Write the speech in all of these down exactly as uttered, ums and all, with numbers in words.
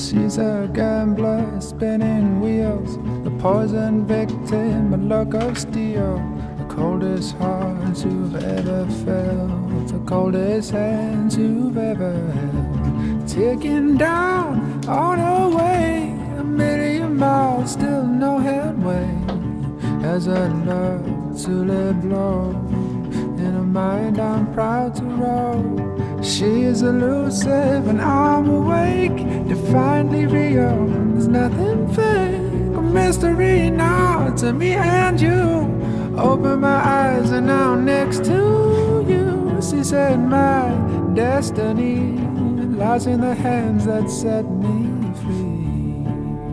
She's a gambler, spinning wheels, the poison victim, a luck of steel. The coldest hearts you've ever felt, the coldest hands you've ever held. Ticking down on her way, a million miles, still no headway. As I love to let blow, in her mind I'm proud to roll. She is elusive and I'm awake, defiantly real, there's nothing fake. A mystery now to me and you. Open my eyes and now I'm next to you. She said my destiny lies in the hands that set me free.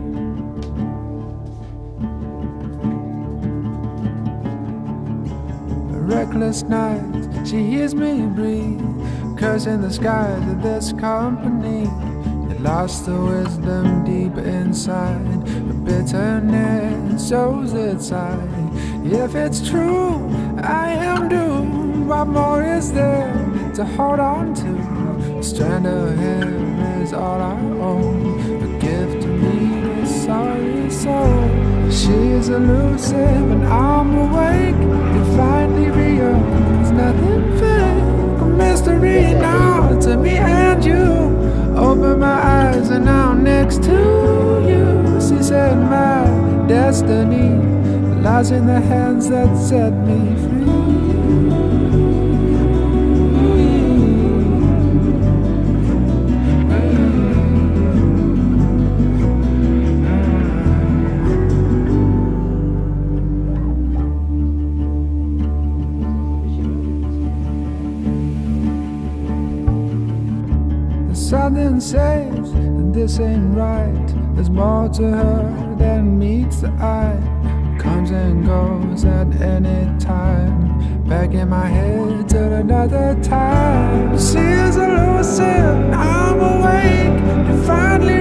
A reckless night, she hears me breathe, cursing the skies of this company. It lost the wisdom deep inside, the bitterness shows its side. If it's true, I am doomed. What more is there to hold on to? A strand of hair is all I own, a gift to me, a sorry soul. She is elusive and I'm awake, defiantly real, there's nothing fake. A mystery now to me and you. Open my eyes and now I'm next to you. She said my destiny lies in the hands that set me free. Something says that this ain't right. There's more to her than meets the eye. Comes and goes at any time, back in my head till another time. She is elusive, I'm awake, defiantly